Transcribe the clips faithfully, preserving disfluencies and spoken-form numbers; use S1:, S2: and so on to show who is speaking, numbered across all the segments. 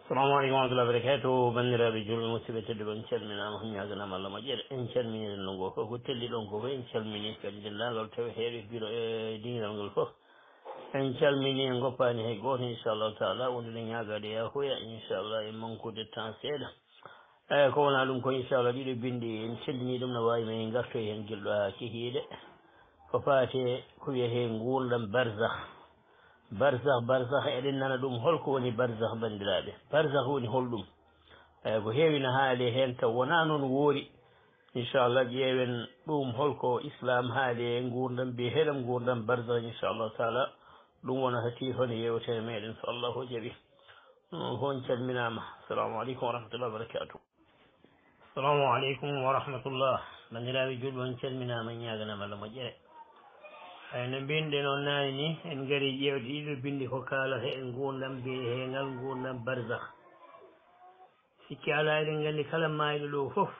S1: السلام عليكم ورحمة الله وبركاته بندر بجول المسيبة تدبر إن شاء الله هم يعزنا ما الله مجد إن شاء الله من النجوى فهتلي لونكوا إن شاء الله من يفعل الله لو توهير في دين النجوى إن شاء الله من ينقى باني هيقول إن شاء الله تعالى ودلنا يعقد يا أخويا إن شاء الله إمام كود التنسيد كون علوم كون إن شاء الله دي بندي إن شاء الله ندم نواي من ينقى ينقل كهيد ففاتي كويه هنقول لم برزخ barzakh barzakh eɗen nana ɗum holko woni barzakh bandiraɓe barzakh woni holɗum eyi ko heewi no haali hen taw wona noon woori inchallah ƴeewen ɗum holko islam haali e gurdam mbiye heɗam gurdam barzakh inchallahu taala ɗum wonata tifane yewtere meɗen so allahu jaaɓi hon calminama assalamu aleykum wa rahmatullah wa barakatuh assalamu aleykum wa rahmatullah bandiraɓe julɓe on calminama ñaganama allah moƴƴere ay no mbinɗen on naani ni en gari ƴewde ɗiɗo bindi ko kaalata e gurdam be hengal gurdam barzakh sikki ala eɗen gandi kala mayɗo ɗo foof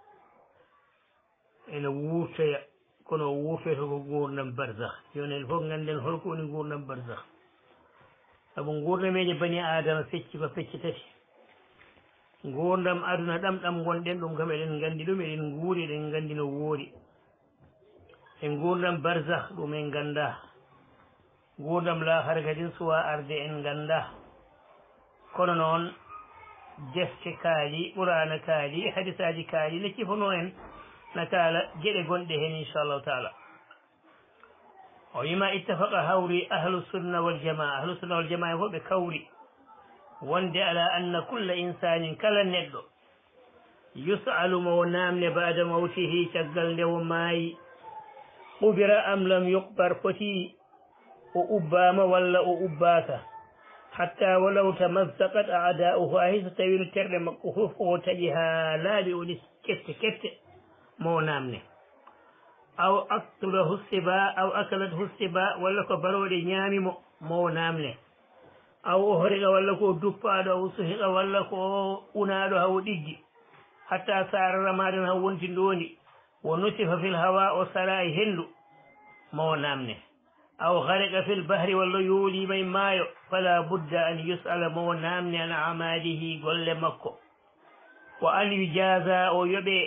S1: ene wurtoya kono wurtoyta ko gurdam barzakh joni en foof ganden holko woni gurdam barzakh saabu gurdameje bani adama fecci ko fecce tati gurdam aduna ɗamɗam gonɗen ɗum kam eɗen gandi ɗum eɗen guuri eɗen gandi no woori en gurdam barzakh ɗum en ganda gurdam lahara kadi suwa arde en ganda kono noon defte kaali qur'ana kaali hadisaji kaali ne cifono en na kaala gueɗe gonɗe hen inchallahu taala o wima ittafaqa hawri ahlu sunna wal jamaa ahlu sunna wal jamaa fo ɓe kawri wonde ala anna kulla insanin kala neɗɗo yus'alu mo namde bada mawtihi caggal nde wo maayi qubira am lam yuqbar foti o ubbama walla o ubbaka hatta walaw tamazzaqat a'da'uhu hay so tawi no terɗe makko fof o taƴi ha laaɓi woni kette kette mo namne aw aktulahu siba aw akalathu siba walla ko baroɗe ñaamimo mo namne aw o horiqa walla ko duppaɗo aw suhiqa walla ko unaɗo hawo ɗiggi hatta sara ramadan haw wonti ndondi wo nusifa fil hawa o sala e hendu mawo namne aw harika fil bahri walla yoolima e maayo fala budda an yusala mawo namne an amalihi golle makko wa an yujaza o yoɓe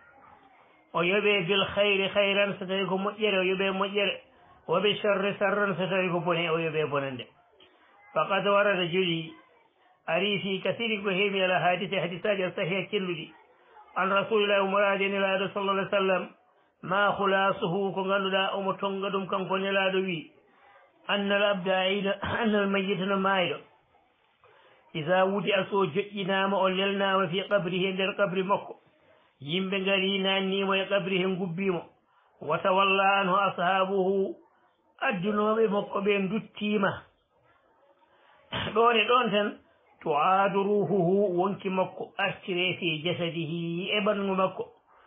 S1: o yoɓe bil hayri hayran so tawi ko moƴƴere o yoɓe moƴƴere wa bi sharri sarran so tawi ko bone o yoɓe bonande faqad warada joli ari fi kasiri ko heewi ala hadise hadisaji al sahiha celluɗi an rasulillahi umaraade nelaaɗo sallallah alih w sallam ma khulasuhu ko ngannduɗaa omo tonga ɗum kanko nelaaɗo wi annal abda ayna annal mayyita no maayɗo isa wudi a so joƴƴinaama o lelnaama fi qabrihi nder qabri makko yimɓe ngari nannimo e qabri he ngubbiimo wa tawalla anhu ashabuhu addunooɓe makko ɓe duttiima ɗon e ɗon tan tu'aadu ruhuhu wonki makko artire fi jasadihi e ɓanndu makko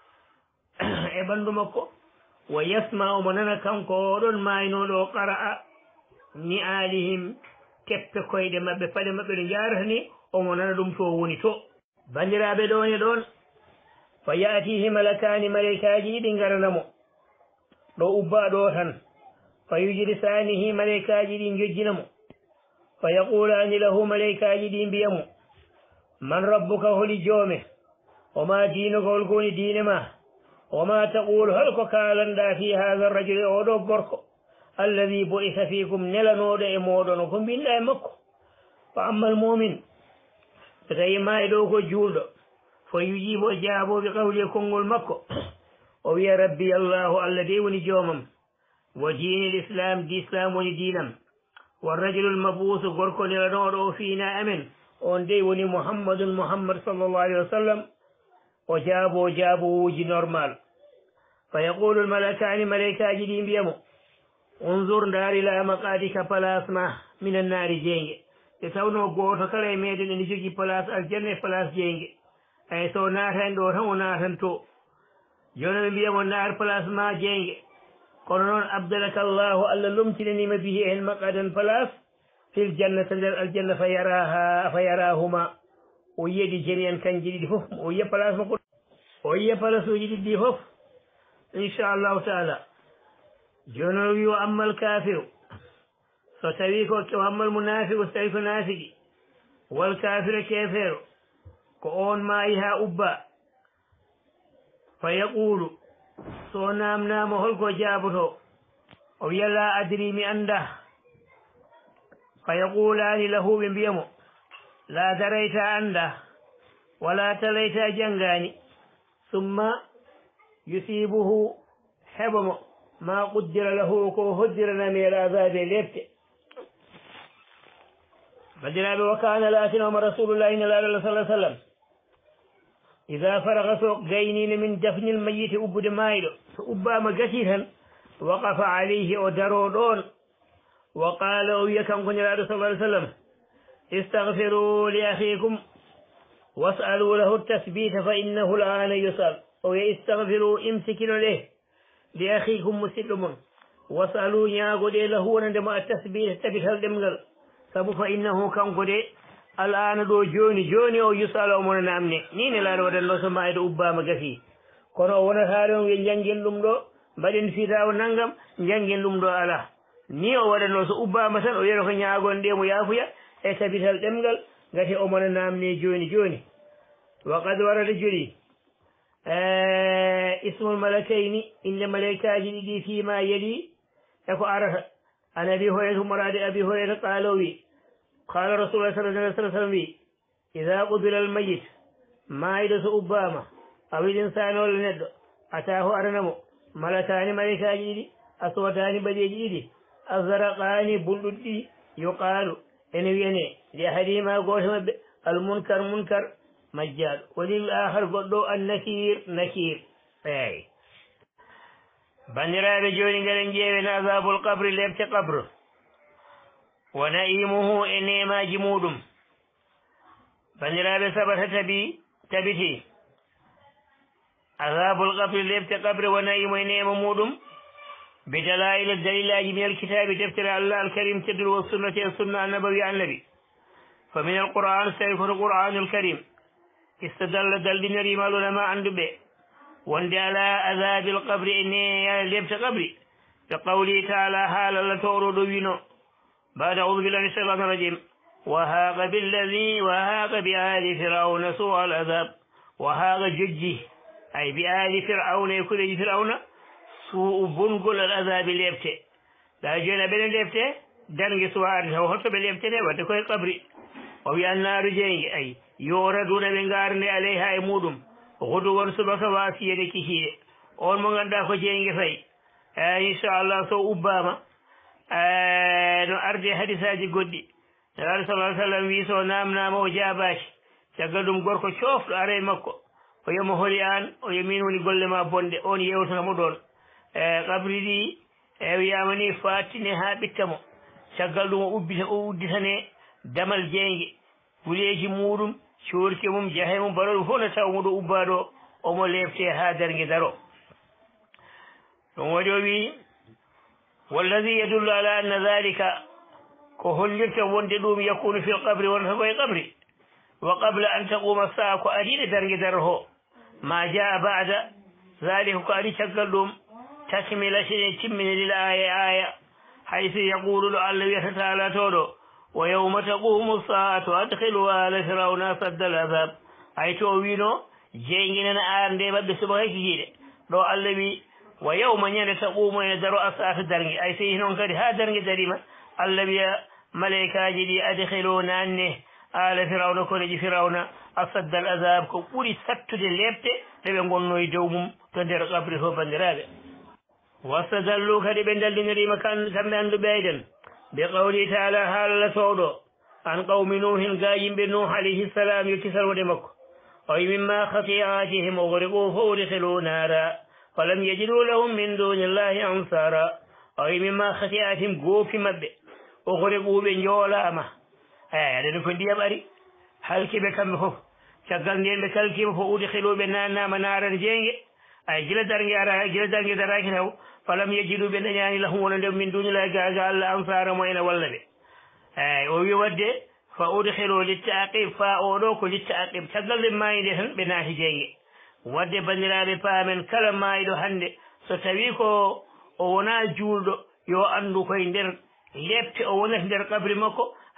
S1: e ɓanndu makko wa yasma omo nana kanko oɗon maaynoɗo qara'a ni alihim keppe koyɗe maɓɓe paɗe maɓɓe ɗo jarata ni omo nana ɗum to woni to bandiraɓe ɗon e ɗon fa yatihi malakani malaikaji ɗiɗi garanamo ɗo ubba ɗo tan fa yujlisanihi malaikaji ɗi jojjinamo fa yaqulani lahu malaikaji ɗi mbiyamo man rabbuka holi joome oma diinuka holko woni diine ma wama taqulu holko kalanɗa fi hatha rajuli oɗo gorko alladi bo'isa fikum nelanoɗo e moɗon ko mbinɗa e makko fa amma al mumin so tawi ma e ɗo ko julɗo fo yujibo jaabo bi qawli e konngol makko o wiya rabbi allahu allah de woni joomam wa diini l islam di islam woni diinam والرجل المبعوث غوركو نيرانو فينا امن اون دي وني محمد محمد صلى الله عليه وسلم وجابو جابو وجي نورمال فيقول الملكان ملائكه جدي بيمو انظر دار الى مقادك بلاسما من النار جينغي تساونو غوتو كالاي ميدن ني جوجي بلاس الجنه بلاس جينغي اي سو ناتان دو tan natan to jono biyamo nar plasma jeyge kono noon abdalaka llahu allah lomtinanima bihi hen maqadan place fil jannata nder aljanna fa yaraha fa yarahuma o yiyadi jamian kanji ɗiɗi foof o yiya place makko o yiya place uji ɗiɗɗi foof inchallahu taala joni o wi o ammal kafiru so tawi ko o ammal munafiqu so tawi ko nafiki والكافر كافر كون ما إيها أبا فيقول سونام نام هلكو جابته أو يلا أدري مي أنده فيقولان له بمبيمو لا دريت أنده ولا تليت جنغاني ثم يصيبه حبم ما قدر له كو هدرنا من العذاب ليبت فجناب وكان لاتنهم رسول الله صلى الله عليه وسلم إذا فرغ سوق جينين من دفن الميت أبد مايلو فأبام قتيلا وقف عليه ودرودون وقال يكم كن صلى الله عليه وسلم استغفروا لأخيكم واسألوا له التثبيت فإنه الآن يسأل أو يستغفروا امسكوا له لأخيكم مسلم واسألوا ياغد له عندما التثبيت تبثل دمغل سبو فإنه كان قد الآن دو جوني جوني أو يسأل من نامني نين لا ودن لو سما يد أبام غفي kono wona haaro jangen ɗum ɗo mbaɗen fitaw nangam jangen ɗum ɗo ala ni o waɗano so ubbama tan o yiyata ko ñaagon nde mo yaafuya e tabital ɗemgal gati omona namni joni joni wa qad warada joni ismul malakayni inde malaikaji ɗiɗi fima yeli eko arata an abi hoyrata morade abi hoyrata qala wi qala rasulullah sallallahu alaihi wasallam wi ida qubila al mayit mayiɗo so ubbama awil insani walla neɗɗo atahu aranamo malakani malaikaji ɗiɗi aswatani ɓaɗeji ɗiɗi azaraqani bulɗuɗi ɗiɗi yuqalu ene wiyane li ahadihima goto mabɓe almunkar munkar majjaɗo walil ahar goɗɗo annakir nakir eyi bandiraɓe joni ngaren ƴeewen asabul qabri lebte qabre wa naimuhu e nemaji muɗum bandiraɓe saɓata tabi tabiti asabul qabri lebte qabre wa naimu e nema muɗum بدلائل الدليل من الكتاب تفسير الله الكريم تدل والسنة السنة النبوي عن النبي فمن القرآن سيكون القرآن الكريم استدل دل نريم العلماء عن دبي وندي على عذاب القبر إني لبت قبري كقوله تعالى حال الله تورد بينه بعد أعوذ بالله من الشيطان الرجيم وهاق بالذي وهاق بآل فرعون سوء العذاب وهاق ججي أي بآل فرعون يكون فرعون سوء بنقل العذاب ليبته لا جينا بين ليبته دنجي سوار هو هرت بليبته وتكوي قبري وبي النار جيني أي يوردون من غارني عليها يمودم غدوا سبك واسية كشيء أول من عندها فجيني في إن شاء الله سو أباما نو أرجع حديثة جودي النبي صلى الله عليه وسلم ويسو نام نام وجاباش تقدم غوركو شوف أري مكو ويوم هوليان ويمينوني قل ما بوند أون يوتنا مدون qabri ɗi e wiyama ni fatine ha ɓittamo caggal ɗum o ubbita o udditane damal jeygue guleji muɗum corki mum jaahe mum baroɗum fof no taw muɗo ubbaɗo omo lefte ha dargue daro ɗum waɗi o wi walladi yadullu ala anna dhalika ko hollirta wonde ɗum yakunu fi l qabri wonata koye qabri wa qabla an taquma saa ko ariɗe dargue daro ho ma jaa bada dhalika ko ari caggal ɗum تكمل شيء تمن للآية آية حيث يقول الله تعالى تولو ويوم تقوم الساعة أدخلوا آل فرعون أشد العذاب أي توينو جينينا آن ديما بسبه كجيري لو الذي ويوم ين تقوم يدرو الساعة درني أي سيهنون كده ها درني دريما الذي ملائكة جدي أدخلوا نانه آل فرعون كولج فرعون أشد العذاب كوري ستو دي ليبتي لبنقول نوي دومم تندر قبر هو بندرابي واستدلوا كدي بندل نري مكان كم عند بيدن بقوله تعالى حال لسودو عن قوم نوح قايم بنوح عليه السلام يكسر ودمك أي مما خطيئاتهم أغرقوا فأدخلوا نارا ولم يجدوا لهم من دون الله أنصارا أي مما خطيئاتهم قوف مبه أغرقوا بنجولاما أي هذا نكون دي أباري هل كي بكم فوف شغل نين بكال كي فأدخلوا بنانا منارا جيني أي جل درنجي أرى جل درنجي دراكنه فلم يجدوا بنيان لهم ولم من دون الله قال الله أنصار موين والنبي أي ويودي فأدخلوا للتعقيب فأولوك للتعقيب تقل ما يدهن بناهي جيني ودي بنيرا بفامن كلام ما يدهن ستويكو اونا جولدو يو أندو كوين در لبت اونا در قبر مكو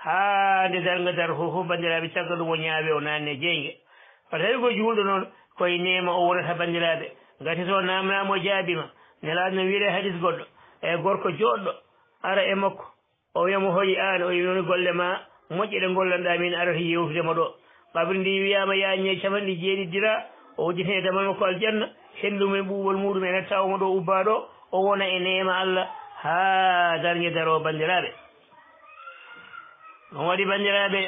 S1: haa nde darga dar fof fof bandiraɓe caggal ɗum o ñaawe o nanne jeyge par tawi ko julɗo noon koye nema o wonata bandiraɓe gati so namnama o jaabima nelaɗo no wiire hadis goɗɗo e gorko joɗɗo ara e makko o wiyamo hoyi an o wi noon golle ma moƴƴe ɗe gollanɗa min arata yewtudema ɗo kabri ndi wiyama yañe capanɗe jeeɗiɗira o udditene damal makko aljanna henndume ɓuuɓol muɗum ene tawmo ɗo ubba ɗo o wona e nema Allah ha darñe daro bandiraɓe ɗum waɗi bandiraɓe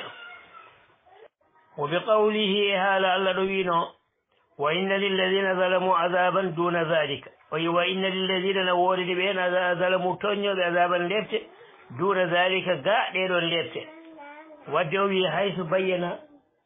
S1: wo bi qawlihi e haala Allah ɗo wino wa inna lilladina zalamu azaban duna dhalika o wi wa inna lilladina no woodide ɓen zalamu toññoɓe azaban lefte duna dhalika ga ɗeɗon lefte wadde o wi hayso bayyana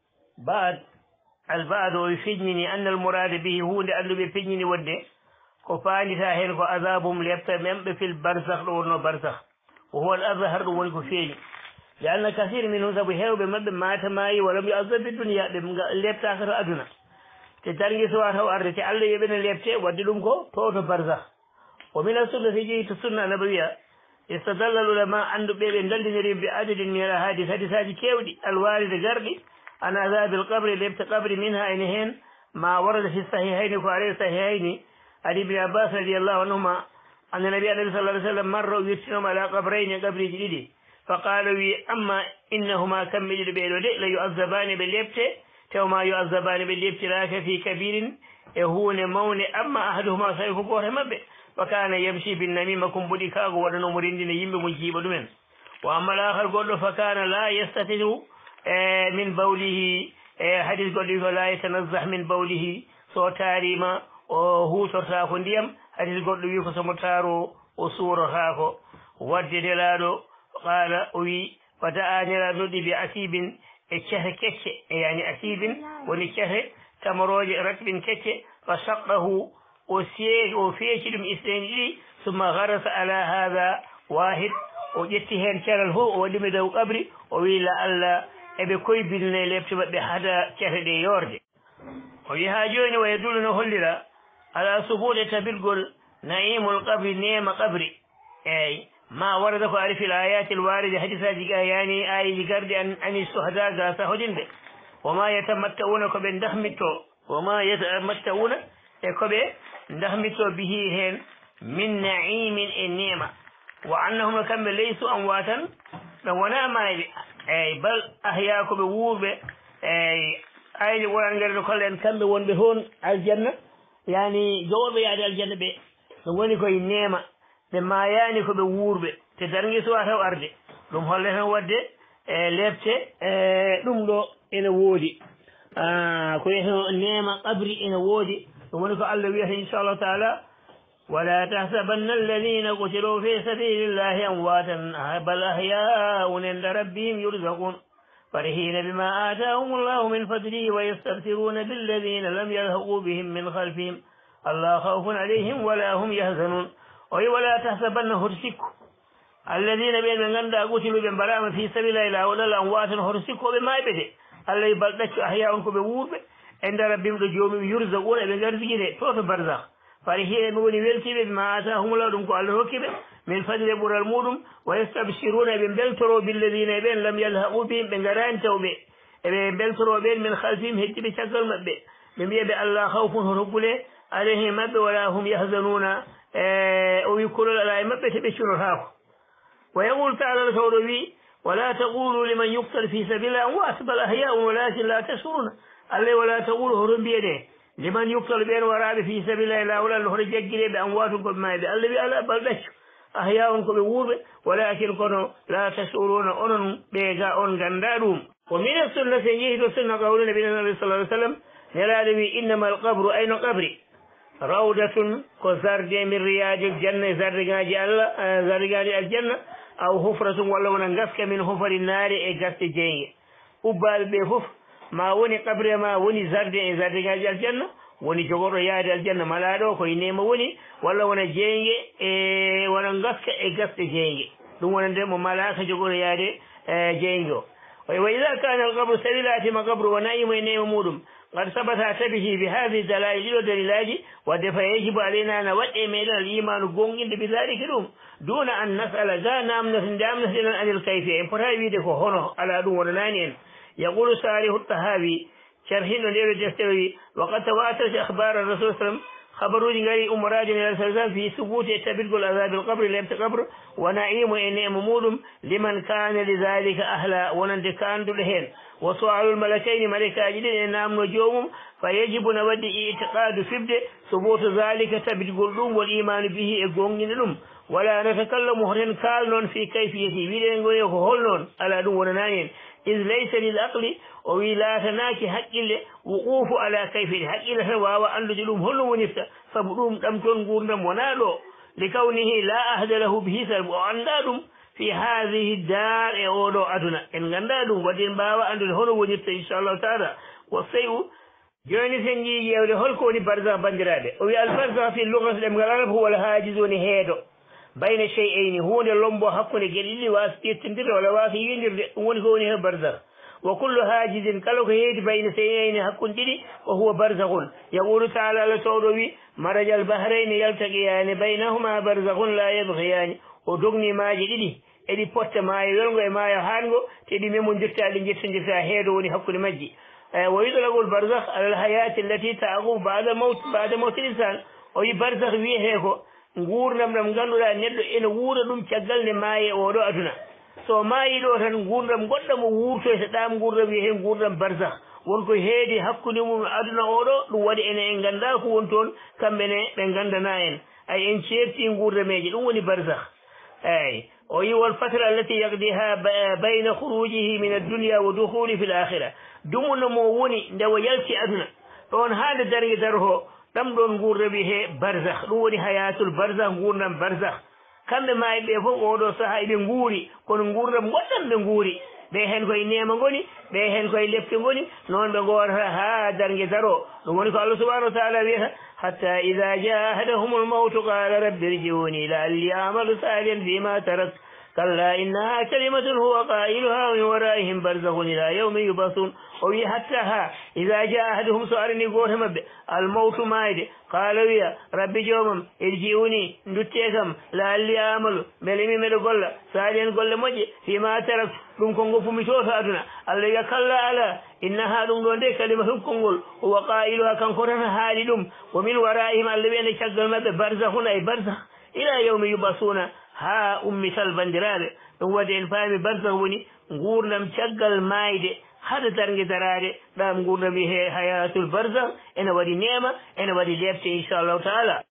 S1: baad albad o wi feññini anna almourade bihi hunde anduɓe feññini wonde ko faandita hen ko azabum lefta memɓe fil barsah ɗo wonno barsah o huwa al azhar ɗum woni ko feeñi li anna kasir minhum saabu hewɓe maɓɓe mata maayi walam yo azabi dunia ɓe leftaka to aduna te dargui sowa taw arde te Allah yoɓene lefte wadde ɗum ko to to barsah o mina sunna si jeeyi to sunna nabawiya istadalla al ulama anduɓe ɓe daldiniri bi adadin min al hadis hadisaji kewɗi alwaride garɗi an azabi al qabri lefte qabri minha ene hen ma warada fi sahihayni ko are sahihayni ali ibn abbas radiallahu anhuma anna nabi anabi sallah alih w sallam marra o wirtinoma ala qabrayni qabriji ɗiɗi fa qala wi amma innahuma kamɓe ɗiɗo ɓeɗo de la yu'azzabani ɓe lefte tewma yu'azzabani ɓe leftiraka fi kabirin e hunde mawne amma ahaduhuma sawi ko goto mabɓe wa kana yamshi binnamima kum mboɗi kago waɗanomo rendina yimɓe mo jiiɓa ɗumen wa amma l akhar goɗɗo fa kana la yastatiru e min bawlihi e hadis goɗɗo wi ko la yatanazzah min bawlihi so taarima o hutortako ndiyam hadis goɗɗo wi ko somo taaro o suurotako wadde nelaɗo qala o wi fa da'a nelaɗo noɗɗi bi asibin e cehe kecce e yani asibin woni cehe tamoroje ratbin kecce fa saqqahu o see o feeci ɗum isɗeni ɗiɗi summa garasa ala hada wahid o ƴetti hen ceral fof o waɗimi dow qabri o wi la Allah eɓe koybinne lefte maɓɓe hada cehe ɗe yorde o wi ha joni wa yadullu no hollira ala subude tabilgol naimul qabri nema qabri eyyi ma warada ko ari fil ayati l waride hadisaji ga yani ayiji gardi an ani suhada ga sahodinde woma yatamattauna koɓe dahmitto woma yatamattauna e koɓe dahmitto bihi hen min naimin e nema wa annahum kamɓe laysu amwatan ɓe wona mayɓe eyyi bal ahya koɓe wuurɓe eyyi ayji wonan garde kolle en kamɓe wonɓe toon aljanna yani jowoɓe yaade aljanna ɓe ɗum woni koye nema ɓe mayani koɓe wuurɓe te dargui sowa taw arde ɗum holle tan wadde e lefte e ɗum ɗo ene woodi ko wiyete nema qabri ene woodi ɗum woni ko Allah wiyata inchallahu taala wala tahsabanna alladina qutiluu fi sabilillahi amwatan bal ahyaun inda rabbihim yurzaqun فرحين بما آتاهم الله من فضله ويستبشرون بالذين لم يلحقوا بهم من خلفهم الله خوف عليهم ولا هم يحزنون أي ولا تحسبن هرسك الذين بين من غندا قتلوا بمبرام في سبيل الله ولا الأموات هرسك بما يبدأ الله يبلغ أحياء كبوور عند ربهم رجوم يرزقون بغرزقين توت برزخ فرحين بمن ويلتي بما آتاهم الله دمكو الله كبه من فضل بر المودم ويستبشرون بمبلترو بالذين بين لم يلحقوا بهم بغران توبه بمبلترو بين من خلفهم هجي بشكل مبه من بيبي الله خوف هرقله عليهم مبه ولا هم يحزنون ويقولوا لا مبه تبشروا هاكو ويقول تعالى الفوروي ولا تقولوا لمن يقتل في سبيل الله أموات بل أحياء ولكن لا تشعرون الله ولا تقولوا هرم بيده لمن يقتل بين ورابه في سبيل الله لا ولا الهر جيجري بأمواتكم ما يبي الله بألا بل دشوا أحياء كبوور ولكن كنوا لا تشعرون أنهم بيجا أن غندارهم ومن السنة سنجيه السنة قول النبي صلى الله عليه وسلم يرى إنما القبر أين قبري روضة كزرد من رياض الجنة زرقاج الله زرقاج الجنة أو حفرة ولا ونغسك من حفر النار إجاست جيني أبال بحف ما وني قبر ما وني زرد زرقاج الجنة وني جغور رياض الجنة ملادو كوي نيم وني ولا ون جيني ونغسك إجاست جيني دون ونندم ملاك جغور رياض جينيو وإذا كان القبر سبيلات ما قبر ونائم ونيم مودم قد ثبت به بهذه الدلائل ودليلاج ودفع فيجب علينا أن نودع من الإيمان قونين بذلك لهم دون أن نسأل ذا نامنا سندامنا عن الكيفية فرهي هنا على دون نانين. يقول صالح الطهاوي شرحين ليل الجستوي وقد تواترت أخبار الرسول صلى الله عليه وسلم خبروا جنغري أمراج الرسول في ثبوت تبرق العذاب القبر لم تقبر ونعيم إن ممول لمن كان لذلك أهلا ونند كان دلهن وسؤال الملكين ملكا جدين نام نجوم فيجب نودي اعتقاد فبد ثبوت ذلك تبرق اللوم والإيمان به إقوم لهم ولا نتكلم هرن كالنون في كيفيته ويدين غوي هولنون على دون ونانين إذ ليس للعقل ولا تناكي حق وقوف على كيفية حق الهوى وأن لجلوم هلو ونفسه فبروم لم تنقرنم ونالو لكونه لا أهد له به سلب وأندادم في هذه الدار أولو أدنى إن غندادم ودين باوا أن هلو ونفسه إن شاء الله تعالى والسيء جوني سنجي يولي هلكوني برزا بندرادة وي البرزا في اللغة الأمغرب هو الهاجزون هيدو بين شيئين هو اللومبو حقوني قليل واسطية تندر ولا واسي يندر ونكوني برزا وكل هاجز كالوك هيد بين شيئين حقون دي وهو برزخ يقول تعالى لتوروي مرج البحرين يلتقيان بينهما برزخ لا يبغيان ودغني ما جدي ادي بوت ما يلغو ما يهانغو تدي ميمون جفتا لي جفتا جفتا هيدو وني حقون مجي ويطلق البرزخ على الحياة التي تعقب بعد موت بعد موت الإنسان وي برزخ وي هيكو ngurnam nam ganduɗa neɗɗo ene wuura ɗum caggal nde maayi oɗo aduna so maayi ɗo tan gurdam goɗɗo mo wuurtoyta ɗam gurdam wiye hen gurdam barzakh wonko heedi hakkude mum aduna oɗo ɗum waɗi ene en ganda ko woni toon kamɓene ɓe gandana en ay en ceerti gurdameji ɗum woni barzakh eyi o yi wal fatra allati yaqdiha bayna khurujihi min addunya wa dukhuli fi l akhira dumuno mo woni nde o yalti aduna ɗon haade dargue darho ɗam ɗon gurda wiye barzakh ɗum woni hayatul barzakh gurdam barzakh kamɓe maayi ɓe fof oɗo saaha eɓe nguuri kono gurdam goɗɗam ɓe nguuri ɓe hen koye nema goni ɓe hen koye lefte goni noon ɓe gowata ha dargue daro ɗum woni ko allah subahanahu wa taala wiyata hatta ida jaa ahadahum lmawtu qala rabbi irjiuni laalli amalu salihan fima tarak كلا إنها كلمة هو قائلها من ورائهم برزخ إلى يوم يبعثون وي حتى ها إذا جاء أحدهم سؤالني قولهم الموت مايد قالوا يا ربي جومم ارجعوني ندتيكم لعلي أعمل ملمي ملو قول سالين قول مجي فيما ترك ɗum kongo fu mi tota aduna allah ya kalla ala innaha ɗum ɗo nde kalimatum konngol o waqailuha kanko tan haali ɗum wo min waraihim allah wiyande caggal maɓɓe barzahuna e barzah ila yawmi yubasuna ha ummital bandiraɓe ɗum waɗi en paami barzah woni gurdam caggal mayde hada dargue darade ɗam gurdam wiye hayatul barzah ene waɗi nema ene waɗi lebte inchallahu taala